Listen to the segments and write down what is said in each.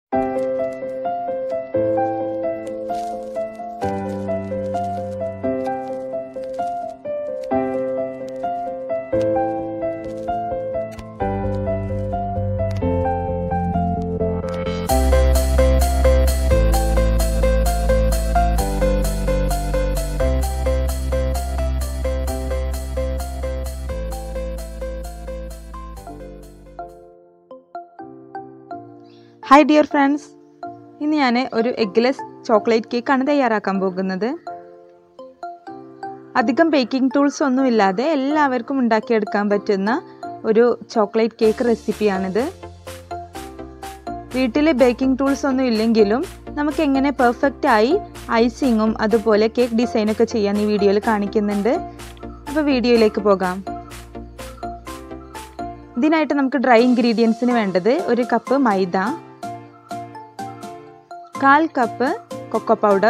Hi dear friends, ഇന്ന് ഞാൻ ഒരു eggless ചോക്ലേറ്റ് കേക്ക് ആണ് തയ്യാറാക്കാൻ പോകുന്നത്. അധികം ബേക്കിംഗ് ടൂൾസ് ഒന്നും ഇല്ലാതെ എല്ലാവർക്കും ഉണ്ടാക്കിയെടുക്കാൻ പറ്റുന്ന ഒരു ചോക്ലേറ്റ് കേക്ക് റെസിപ്പിയാണിത്. വീട്ടിലെ ബേക്കിംഗ് ടൂൾസ് ഒന്നും ഇല്ലെങ്കിലും നമുക്ക് എങ്ങനെ പെർഫെക്റ്റ് ആയി ഐസിങ്ങും അതുപോലെ കേക്ക് ഡിസൈൻ ഒക്കെ ചെയ്യാൻ ഈ വീഡിയോയിൽ കാണിക്കുന്നുണ്ട്. അപ്പോൾ വീഡിയോയിലേക്ക് പോകാം. ഇതിനായിട്ട് നമുക്ക് ഡ്രൈ ഇൻഗ്രീഡിയൻസിന് വേണ്ടത് ഒരു കപ്പ് മൈദ, 1/4 cup cocoa powder,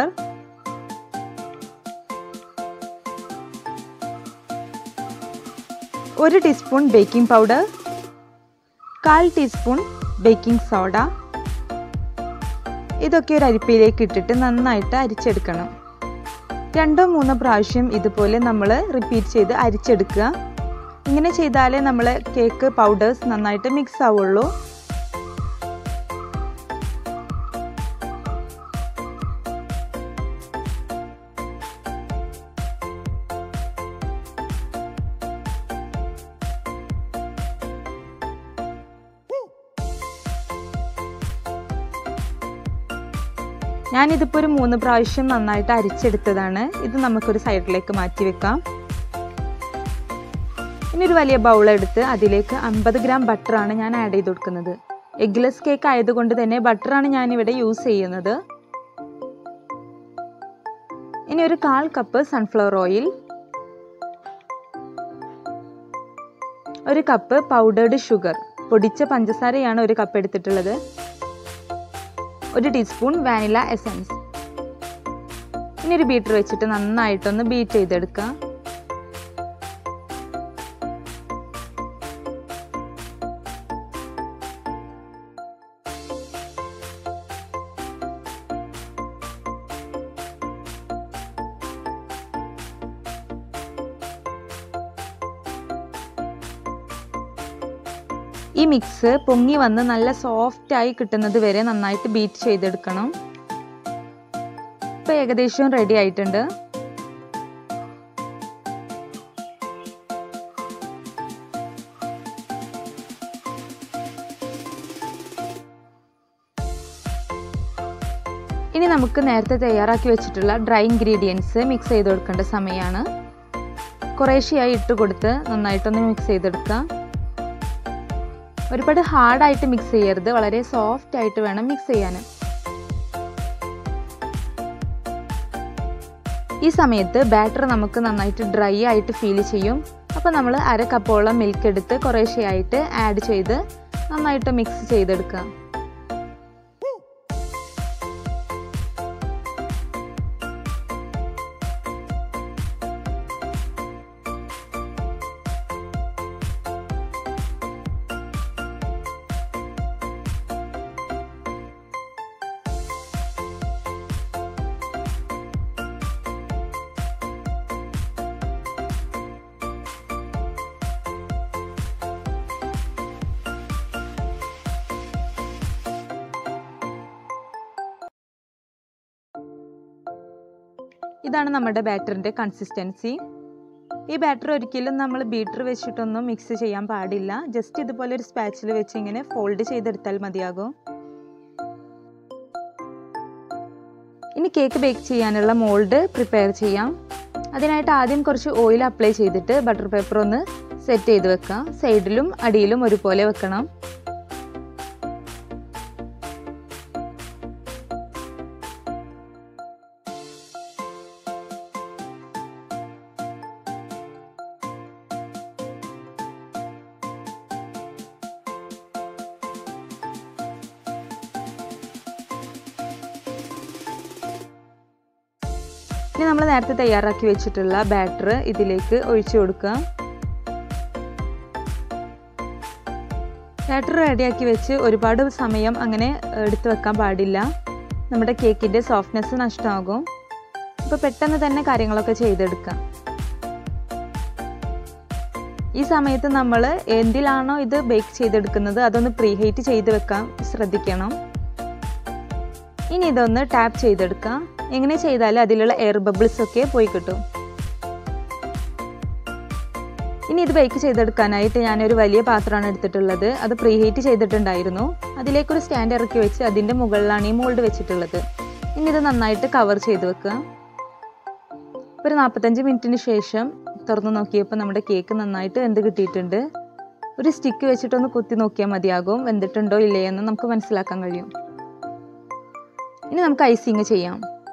1 teaspoon baking powder, 1/4 teaspoon baking soda. ഇതൊക്കെ ഒരു അരിപ്പയിലേക്ക് ഇട്ടിട്ട് നന്നായിട്ട് അരിച്ചെടുക്കണം. 2-3 പ്രാവശ്യം ഇതുപോലെ നമ്മൾ റിപ്പീറ്റ് ചെയ്ത് അരിച്ചെടുക്കുക. ഇങ്ങനെ ചെയ്താലേ നമ്മൾ കേക്ക് പൗഡേഴ്സ് നന്നായിട്ട് മിക്സ് ആവുള്ളൂ. ഞാനിതിപ്പോൾ ഒരു 3 പ്രാവശ്യം നന്നായിട്ട് അരിച്ചെടുത്തതാണ്. ഇത് നമുക്കൊരു സൈഡിലേക്ക് മാറ്റി വെക്കാം. ഇനി ഒരു വലിയ ബൗൾ എടുത്ത് അതിലേക്ക് 50 ഗ്രാം ബട്ടറാണ് ഞാൻ ആഡ് ചെയ്ത് കൊടുക്കുന്നത്. എഗ്ഗ്ലെസ് കേക്ക് ആയതുകൊണ്ട് തന്നെ ബട്ടറാണ് ഞാനിവിടെ യൂസ് ചെയ്യുന്നത്. ഇനി ഒരു 1/4 cup sunflower oil, 1 cup powdered sugar, പൊടിച്ച പഞ്ചസാരയാണ് 1 കപ്പ് എടുത്തിട്ടുള്ളത്, 1 ടീസ്പൂൺ വാനില എസൻസ്. ഇനി ഒരു ബീറ്റർ വെച്ചിട്ട് നന്നായിട്ടൊന്ന് ബീറ്റ് ചെയ്തെടുക്കാം. ഈ മിക്സ് പൊങ്ങി വന്ന് നല്ല സോഫ്റ്റ് ആയി കിട്ടുന്നത് വരെ നന്നായിട്ട് ബീറ്റ് ചെയ്തെടുക്കണം. ഇപ്പോൾ ഏകദേശം റെഡി ആയിട്ടുണ്ട്. ഇനി നമുക്ക് നേരത്തെ തയ്യാറാക്കി വെച്ചിട്ടുള്ള ഡ്രൈ ഇൻഗ്രീഡിയൻസ് മിക്സ് ചെയ്ത് കൊടുക്കേണ്ട സമയമാണ്. കുറേശ്ശെയായി ഇട്ട് കൊടുത്ത് നന്നായിട്ടൊന്ന് മിക്സ് ചെയ്തെടുക്കുക. ഒരുപാട് ഹാർഡായിട്ട് മിക്സ് ചെയ്യരുത്, വളരെ സോഫ്റ്റ് ആയിട്ട് വേണം മിക്സ് ചെയ്യാൻ. ഈ സമയത്ത് ബാറ്റർ നമുക്ക് നന്നായിട്ട് ഡ്രൈ ആയിട്ട് ഫീൽ ചെയ്യും. അപ്പോൾ നമ്മൾ 1/2 കപ്പോളം മിൽക്ക് എടുത്ത് കുറേശ്ശെയായിട്ട് ആഡ് ചെയ്ത് നന്നായിട്ട് മിക്സ് ചെയ്തെടുക്കുക. ഇതാണ് നമ്മുടെ ബാറ്ററിൻ്റെ കൺസിസ്റ്റൻസി. ഈ ബാറ്റർ ഒരിക്കലും നമ്മൾ ബീറ്റർ വെച്ചിട്ടൊന്നും മിക്സ് ചെയ്യാൻ പാടില്ല. ജസ്റ്റ് ഇതുപോലെ ഒരു സ്പാച്ചിൽ വെച്ച് ഇങ്ങനെ ഫോൾഡ് ചെയ്തെടുത്താൽ മതിയാകും. ഇനി കേക്ക് ബേക്ക് ചെയ്യാനുള്ള മോൾഡ് പ്രിപ്പയർ ചെയ്യാം. അതിനായിട്ട് ആദ്യം കുറച്ച് ഓയിൽ അപ്ലൈ ചെയ്തിട്ട് ബട്ടർ പേപ്പർ ഒന്ന് സെറ്റ് ചെയ്ത് വെക്കാം. സൈഡിലും അടിയിലും ഒരുപോലെ വെക്കണം. ഇനി നമ്മൾ നേരത്തെ തയ്യാറാക്കി വെച്ചിട്ടുള്ള ബാറ്റർ ഇതിലേക്ക് ഒഴിച്ചു കൊടുക്കുക. ബാറ്റർ റെഡിയാക്കി വെച്ച് ഒരുപാട് സമയം അങ്ങനെ എടുത്ത് വെക്കാൻ പാടില്ല. നമ്മുടെ കേക്കിൻ്റെ സോഫ്റ്റ്നെസ് നഷ്ടമാകും. അപ്പോൾ പെട്ടെന്ന് തന്നെ കാര്യങ്ങളൊക്കെ ചെയ്തെടുക്കാം. ഈ സമയത്ത് നമ്മൾ എന്തിലാണോ ഇത് ബേക്ക് ചെയ്തെടുക്കുന്നത് അതൊന്ന് പ്രീഹീറ്റ് ചെയ്ത് വെക്കാൻ ശ്രദ്ധിക്കണം. ഇനി ഇതൊന്ന് ടാപ്പ് ചെയ്തെടുക്കാം. എങ്ങനെ ചെയ്താലും അതിലുള്ള എയർ ബബിൾസ് ഒക്കെ പോയി കിട്ടും. ഇനി ഇത് ബേക്ക് ചെയ്തെടുക്കാനായിട്ട് ഞാനൊരു വലിയ പാത്രമാണ് എടുത്തിട്ടുള്ളത്. അത് പ്രീഹീറ്റ് ചെയ്തിട്ടുണ്ടായിരുന്നു. അതിലേക്കൊരു സ്റ്റാൻഡ് ഇറക്കി വെച്ച് അതിൻ്റെ മുകളിലാണ് ഈ മോൾഡ് വെച്ചിട്ടുള്ളത്. ഇനി ഇത് നന്നായിട്ട് കവർ ചെയ്ത് വെക്കുക. ഒരു 45 മിനിറ്റിന് ശേഷം തുറന്ന് നോക്കിയപ്പോൾ നമ്മുടെ കേക്ക് നന്നായിട്ട് വെന്ത് കിട്ടിയിട്ടുണ്ട്. ഒരു സ്റ്റിക്ക് വെച്ചിട്ടൊന്ന് കുത്തി നോക്കിയാൽ മതിയാകും വെന്തിട്ടുണ്ടോ ഇല്ലേ എന്ന് നമുക്ക് മനസ്സിലാക്കാൻ കഴിയും. ഇനി നമുക്ക് ഐസിങ് ചെയ്യാം.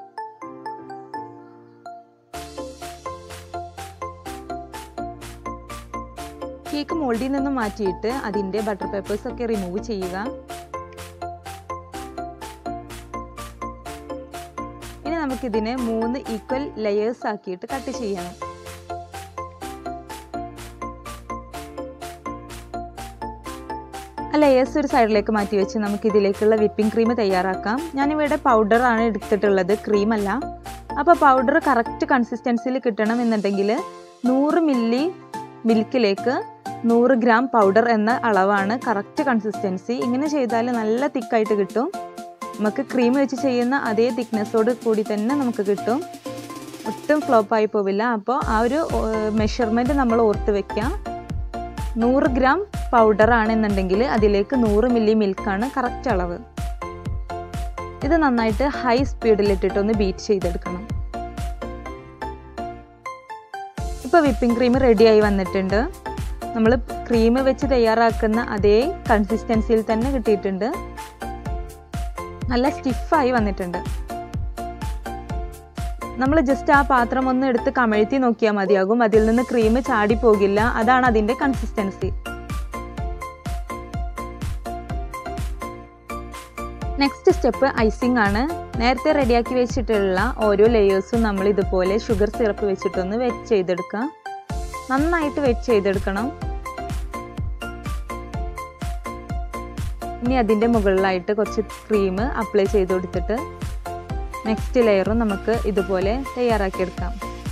കേക്ക് മോൾഡിൽ നിന്ന് മാറ്റിയിട്ട് അതിൻ്റെ ബട്ടർ പേപ്പേഴ്സ് ഒക്കെ റിമൂവ് ചെയ്യുക. ഇനി നമുക്കിതിനെ 3 ഈക്വൽ ലെയേഴ്സ് ആക്കിയിട്ട് കട്ട് ചെയ്യണം. ആ ലെയേഴ്സ് ഒരു സൈഡിലേക്ക് മാറ്റി വെച്ച് നമുക്ക് ഇതിലേക്കുള്ള വിപ്പിംഗ് ക്രീം തയ്യാറാക്കാം. ഞാനിവിടെ പൗഡറാണ് എടുത്തിട്ടുള്ളത്, ക്രീമല്ല. അപ്പോൾ പൗഡർ കറക്റ്റ് കൺസിസ്റ്റൻസിയിൽ കിട്ടണം എന്നുണ്ടെങ്കിൽ 100 മില്ലി മിൽക്കിലേക്ക് 100 ഗ്രാം പൗഡർ എന്ന അളവാണ് കറക്റ്റ് കൺസിസ്റ്റൻസി. ഇങ്ങനെ ചെയ്താൽ നല്ല തിക്കായിട്ട് കിട്ടും. നമുക്ക് ക്രീം വെച്ച് ചെയ്യുന്ന അതേ തിക്നെസ്സോട് കൂടി തന്നെ നമുക്ക് കിട്ടും. ഒട്ടും ഫ്ലോപ്പായി പോവില്ല. അപ്പോൾ ആ ഒരു മെഷർമെൻറ്റ് നമ്മൾ ഓർത്ത് വയ്ക്കുക. 100 ഗ്രാം പൗഡർ ആണെന്നുണ്ടെങ്കിൽ അതിലേക്ക് 100 മില്ലി മിൽക്കാണ് കറക്റ്റ് അളവ്. ഇത് നന്നായിട്ട് ഹൈ സ്പീഡിലിട്ടിട്ടൊന്ന് ബീറ്റ് ചെയ്തെടുക്കണം. ഇപ്പോൾ വിപ്പിംഗ് ക്രീം റെഡിയായി വന്നിട്ടുണ്ട്. നമ്മൾ ക്രീം വെച്ച് തയ്യാറാക്കുന്ന അതേ കൺസിസ്റ്റൻസിയിൽ തന്നെ കിട്ടിയിട്ടുണ്ട്. നല്ല സ്റ്റിഫായി വന്നിട്ടുണ്ട്. നമ്മൾ ജസ്റ്റ് ആ പാത്രം ഒന്ന് എടുത്ത് കമഴ്ത്തി നോക്കിയാൽ മതിയാകും. അതിൽ നിന്ന് ക്രീം ചാടി പോകില്ല. അതാണ് അതിൻ്റെ കൺസിസ്റ്റൻസി. നെക്സ്റ്റ് സ്റ്റെപ്പ് ഐസിങ് ആണ്. നേരത്തെ റെഡിയാക്കി വെച്ചിട്ടുള്ള ഓരോ ലെയേഴ്സും നമ്മൾ ഇതുപോലെ ഷുഗർ സിറപ്പ് വെച്ചിട്ടൊന്ന് വെറ്റ് ചെയ്തെടുക്കാം. നന്നായിട്ട് വെറ്റ് ചെയ്തെടുക്കണം. ഇനി അതിൻ്റെ മുകളിലായിട്ട് കുറച്ച് ക്രീം അപ്ലൈ ചെയ്ത് കൊടുത്തിട്ട് നെക്സ്റ്റ് ലെയറും നമുക്ക് ഇതുപോലെ തയ്യാറാക്കിയെടുക്കാം.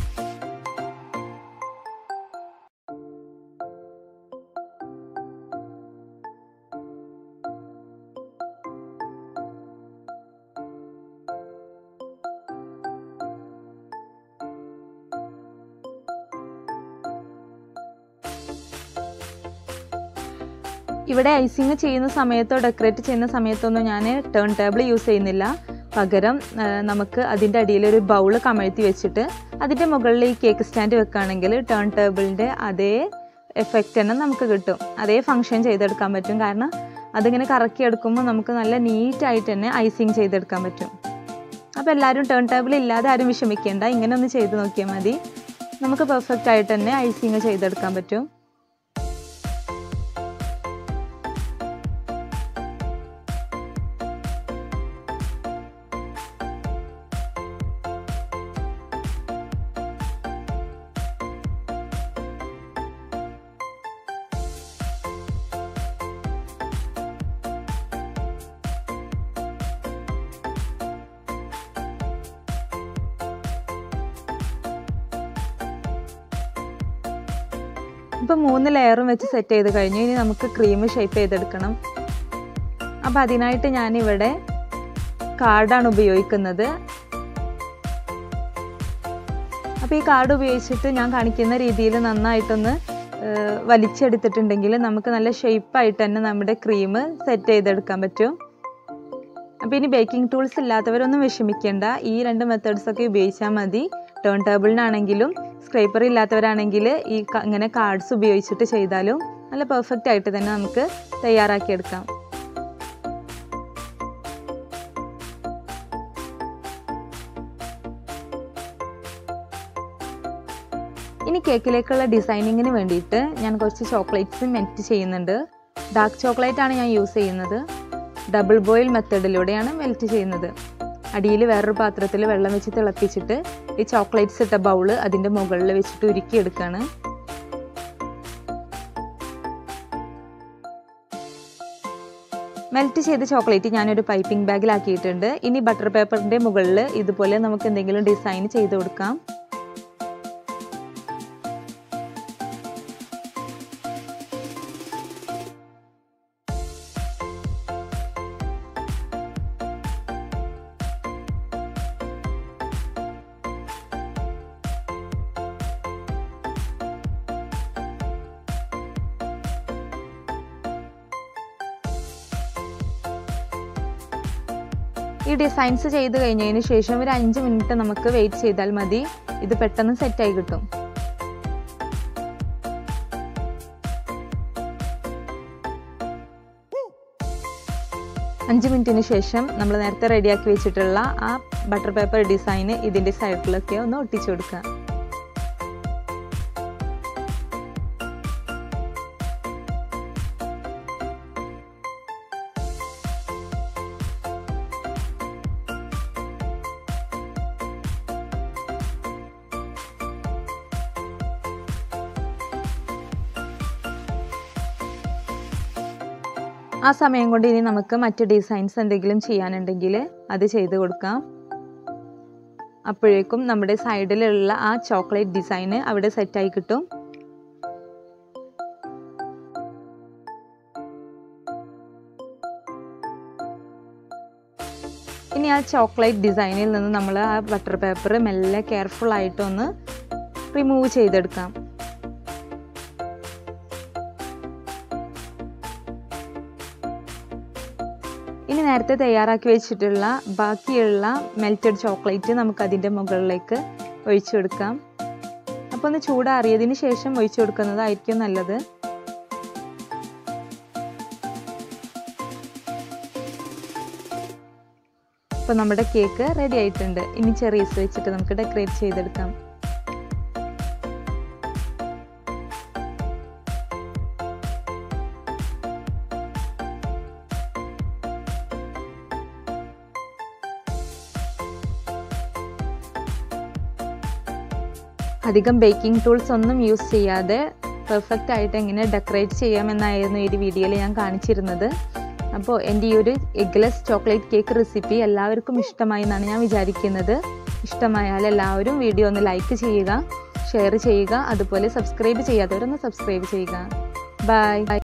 ഇവിടെ ഐസിങ് ചെയ്യുന്ന സമയത്തോ ഡെക്കറേറ്റ് ചെയ്യുന്ന സമയത്തൊന്നും ഞാൻ ടേൺ ടേബിൾ യൂസ് ചെയ്യുന്നില്ല. പകരം നമുക്ക് അതിൻ്റെ അടിയിലൊരു ബൗൾ കമഴ്ത്തി വെച്ചിട്ട് അതിൻ്റെ മുകളിൽ ഈ കേക്ക് സ്റ്റാൻഡ് വെക്കുകയാണെങ്കിൽ ടേൺ ടേബിളിൻ്റെ അതേ എഫക്റ്റ് തന്നെ നമുക്ക് കിട്ടും. അതേ ഫങ്ഷൻ ചെയ്തെടുക്കാൻ പറ്റും. കാരണം അതിങ്ങനെ കറക്കിയെടുക്കുമ്പോൾ നമുക്ക് നല്ല നീറ്റായിട്ട് തന്നെ ഐസിങ് ചെയ്തെടുക്കാൻ പറ്റും. അപ്പോൾ എല്ലാവരും ടേൺ ടേബിൾ ഇല്ലാതെ ആരും വിഷമിക്കേണ്ട. ഇങ്ങനെ ഒന്ന് ചെയ്ത് നോക്കിയാൽ മതി. നമുക്ക് പെർഫെക്റ്റ് ആയിട്ട് തന്നെ ഐസിങ് ചെയ്തെടുക്കാൻ പറ്റും. ഇപ്പോൾ 3 ലെയറും വെച്ച് സെറ്റ് ചെയ്ത് കഴിഞ്ഞു. ഇനി നമുക്ക് ക്രീം ഷേപ്പ് ചെയ്തെടുക്കണം. അപ്പോൾ അതിനായിട്ട് ഞാനിവിടെ കാർഡാണ് ഉപയോഗിക്കുന്നത്. അപ്പോൾ ഈ കാർഡ് ഉപയോഗിച്ചിട്ട് ഞാൻ കാണിക്കുന്ന രീതിയിൽ നന്നായിട്ടൊന്ന് വലിച്ചെടുത്തിട്ടുണ്ടെങ്കിൽ നമുക്ക് നല്ല ഷേപ്പായിട്ട് തന്നെ നമ്മുടെ ക്രീം സെറ്റ് ചെയ്തെടുക്കാൻ പറ്റും. അപ്പോൾ ഇനി ബേക്കിംഗ് ടൂൾസ് ഇല്ലാത്തവരൊന്നും വിഷമിക്കേണ്ട. ഈ 2 മെത്തേഡ്സൊക്കെ ഉപയോഗിച്ചാൽ മതി. ടേൺ ടേബിളിനാണെങ്കിലും സ്ക്രൈപ്പർ ഇല്ലാത്തവരാണെങ്കിൽ ഈ ഇങ്ങനെ കാർഡ്സ് ഉപയോഗിച്ചിട്ട് ചെയ്താലും നല്ല പെർഫെക്റ്റ് ആയിട്ട് തന്നെ നമുക്ക് തയ്യാറാക്കിയെടുക്കാം. ഇനി കേക്കിലേക്കുള്ള ഡിസൈനിങ്ങിന് വേണ്ടിയിട്ട് ഞാൻ കുറച്ച് ചോക്ലേറ്റ്സ് മെൽറ്റ് ചെയ്യുന്നുണ്ട്. ഡാർക്ക് ചോക്ലേറ്റ് ആണ് ഞാൻ യൂസ് ചെയ്യുന്നത്. ഡബിൾ ബോയിൽ മെത്തേഡിലൂടെയാണ് മെൽറ്റ് ചെയ്യുന്നത്. അടിയിൽ വേറൊരു പാത്രത്തിൽ വെള്ളം വെച്ച് തിളപ്പിച്ചിട്ട് ഈ ചോക്ലേറ്റ്സ് ഇട്ട ബൗള് അതിൻ്റെ മുകളിൽ വെച്ചിട്ട് ഉരുക്കിയെടുക്കുകയാണ്. മെൽറ്റ് ചെയ്ത ചോക്ലേറ്റ് ഞാനൊരു പൈപ്പിംഗ് ബാഗിലാക്കിയിട്ടുണ്ട്. ഇനി ബട്ടർ പേപ്പറിൻ്റെ മുകളിൽ ഇതുപോലെ നമുക്ക് എന്തെങ്കിലും ഡിസൈൻ ചെയ്ത് കൊടുക്കാം. ഈ ഡിസൈൻസ് ചെയ്ത് കഴിഞ്ഞതിന് ശേഷം ഒരു 5 മിനിറ്റ് നമുക്ക് വെയിറ്റ് ചെയ്താൽ മതി. ഇത് പെട്ടെന്ന് സെറ്റായി കിട്ടും. അഞ്ച് മിനിറ്റിന് ശേഷം നമ്മൾ നേരത്തെ റെഡിയാക്കി വെച്ചിട്ടുള്ള ആ ബട്ടർ പേപ്പർ ഡിസൈന് ഇതിൻ്റെ സൈഡിലൊക്കെ ഒന്ന് ഒട്ടിച്ചു കൊടുക്കുക. ആ സമയം കൊണ്ട് ഇനി നമുക്ക് മറ്റ് ഡിസൈൻസ് എന്തെങ്കിലും ചെയ്യാനുണ്ടെങ്കിൽ അത് ചെയ്ത് കൊടുക്കാം. അപ്പോഴേക്കും നമ്മുടെ സൈഡിലുള്ള ആ ചോക്ലേറ്റ് ഡിസൈന് അവിടെ സെറ്റായി കിട്ടും. ഇനി ആ ചോക്ലേറ്റ് ഡിസൈനിൽ നിന്ന് നമ്മൾ ആ ബട്ടർ പേപ്പർ മെല്ലെ കെയർഫുൾ ആയിട്ടൊന്ന് റിമൂവ് ചെയ്തെടുക്കാം. ഇനി നേരത്തെ തയ്യാറാക്കി വെച്ചിട്ടുള്ള ബാക്കിയുള്ള മെൽറ്റഡ് ചോക്ലേറ്റ് നമുക്ക് അതിൻ്റെ മുകളിലേക്ക് ഒഴിച്ചു കൊടുക്കാം. അപ്പോൾ ഒന്ന് ചൂടാറിയതിന് ശേഷം ഒഴിച്ചു കൊടുക്കുന്നതായിരിക്കും നല്ലത്. അപ്പോൾ നമ്മുടെ കേക്ക് റെഡി ആയിട്ടുണ്ട്. ഇനി ചെറീസ് വെച്ചിട്ട് നമുക്ക് ഡെക്കറേറ്റ് ചെയ്തെടുക്കാം. അധികം ബേക്കിംഗ് ടൂൾസ് ഒന്നും യൂസ് ചെയ്യാതെ പെർഫെക്റ്റ് ആയിട്ട് എങ്ങനെ ഡെക്കറേറ്റ് ചെയ്യാമെന്നായിരുന്നു ഈ ഒരു വീഡിയോയിൽ ഞാൻ കാണിച്ചിരുന്നത്. അപ്പോൾ എൻ്റെ ഈ ഒരു എഗ്ലെസ് ചോക്ലേറ്റ് കേക്ക് റെസിപ്പി എല്ലാവർക്കും ഇഷ്ടമായി എന്നാണ് ഞാൻ വിചാരിക്കുന്നത്. ഇഷ്ടമായാൽ എല്ലാവരും വീഡിയോ ഒന്ന് ലൈക്ക് ചെയ്യുക, ഷെയർ ചെയ്യുക, അതുപോലെ സബ്സ്ക്രൈബ് ചെയ്യാത്തവരൊന്ന് സബ്സ്ക്രൈബ് ചെയ്യുക. ബൈ.